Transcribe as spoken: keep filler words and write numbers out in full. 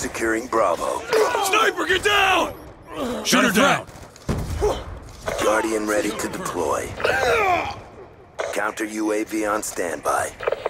Securing Bravo. Sniper, get down! Shoot her down! Guardian ready to deploy. Counter U A V on standby.